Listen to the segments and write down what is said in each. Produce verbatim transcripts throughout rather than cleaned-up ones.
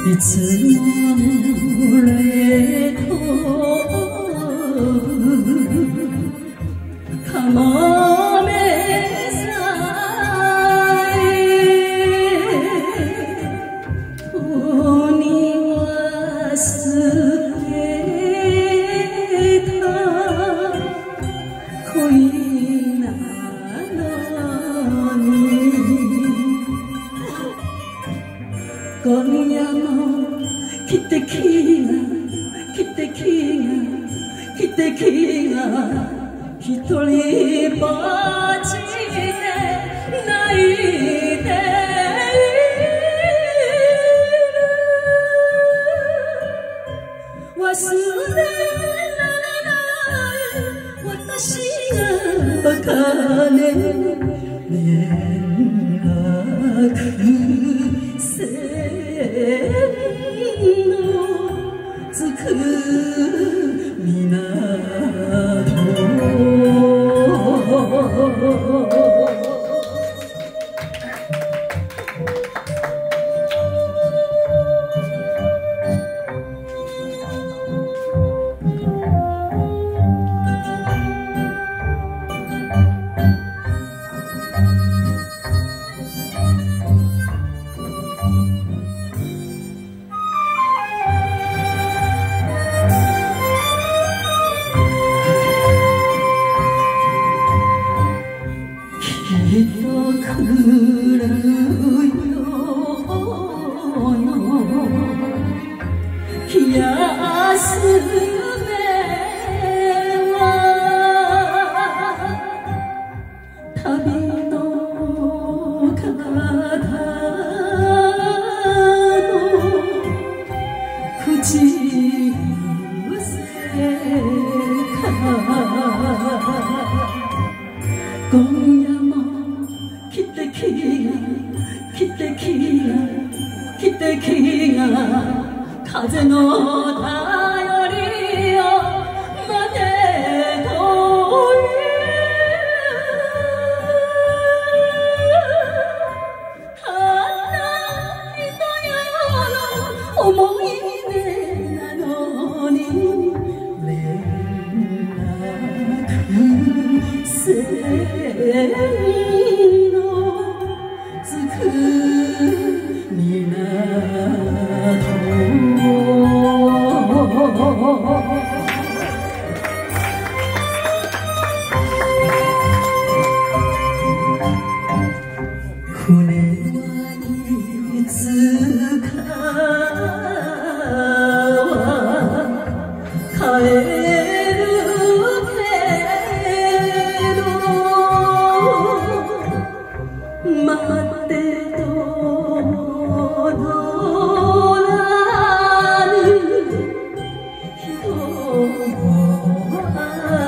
いつもれとかもめさえとに忘れた恋なのに今夜も汽笛が汽笛が汽笛が一人ぼっちで泣いている忘れられない私がバカね連絡線のつく港きっと来るよの気安めは旅の方の口癖か今夜も汽笛が汽笛が汽笛が風の便りを待てとたった一夜の思い出なのに連絡線のつく港船はいつかは帰るけど待ってと戻らぬ人は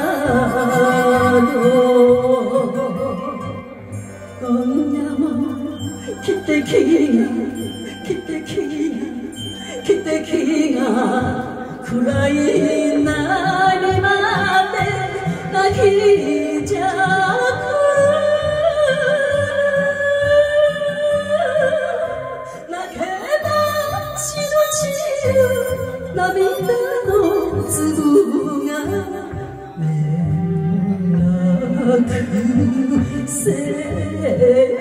今夜も汽笛が汽笛が汽笛が暗いなりまで泣きじゃく泣けば血の散る涙の粒が連絡線